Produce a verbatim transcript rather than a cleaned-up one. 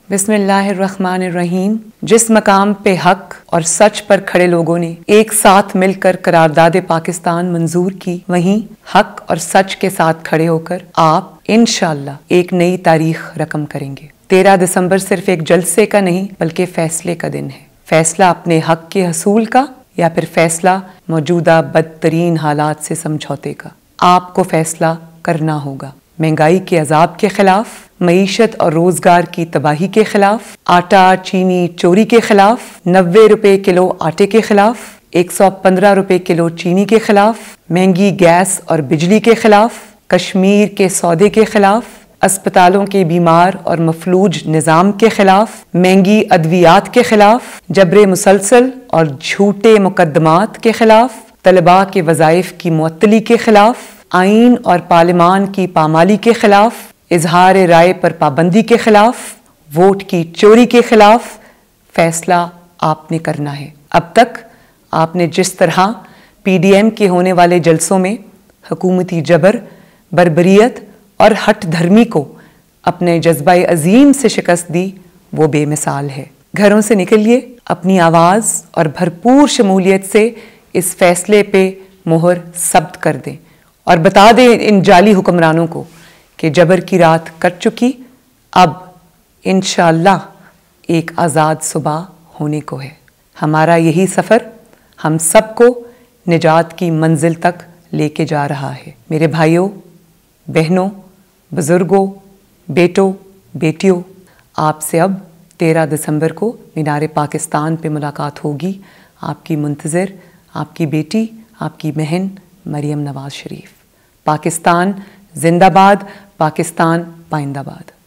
बिस्मिल्लाहिर्रहमानिर्रहीम। जिस मकाम पे हक और सच पर खड़े लोगों ने एक साथ मिलकर करारदाद पाकिस्तान मंजूर की, वहीं हक और सच के साथ खड़े होकर आप इंशाअल्लाह एक नई तारीख रकम करेंगे। तेरह दिसंबर सिर्फ एक जलसे का नहीं बल्कि फैसले का दिन है। फैसला अपने हक के हसूल का या फिर फैसला मौजूदा बदतरीन हालात से समझौते का। आपको फैसला करना होगा। महंगाई के अजाब के खिलाफ, मईशत और रोजगार की तबाही के खिलाफ, आटा चीनी चोरी के खिलाफ, नब्बे रुपए किलो आटे के खिलाफ, एक सौ पंद्रह रुपए किलो चीनी के खिलाफ, महंगी गैस और बिजली के खिलाफ, कश्मीर के सौदे के खिलाफ, अस्पतालों के बीमार और मफलूज निज़ाम के खिलाफ, महंगी अद्वियात के खिलाफ, जबरे मुसलसल और झूठे मुकदमात के खिलाफ, तलबा के वज़ाइफ की मुअत्तली के खिलाफ, आइन और पार्लिमान की पामाली के खिलाफ, इजहार राय पर पाबंदी के खिलाफ, वोट की चोरी के खिलाफ फैसला आपने करना है। अब तक आपने जिस तरह पीडीएम के होने वाले जलसों में हुकूमती जबर, बर्बरियत और हट धर्मी को अपने जज्बा अजीम से शिकस्त दी, वो बेमिसाल है। घरों से निकलिए, अपनी आवाज़ और भरपूर शमूलियत से इस फैसले पे मोहर सब्त कर दें और बता दें इन जाली हुक्मरानों को कि जबर की रात कट चुकी, अब इंशाअल्लाह एक आज़ाद सुबह होने को है। हमारा यही सफ़र हम सबको निजात की मंजिल तक लेके जा रहा है। मेरे भाइयों, बहनों, बुज़ुर्गों, बेटों, बेटियों, आपसे अब तेरह दिसंबर को मीनार पाकिस्तान पे मुलाकात होगी। आपकी मुंतज़िर, आपकी बेटी, आपकी बहन मरियम नवाज शरीफ। पाकिस्तान जिंदाबाद, पाकिस्तान पाइंदाबाद।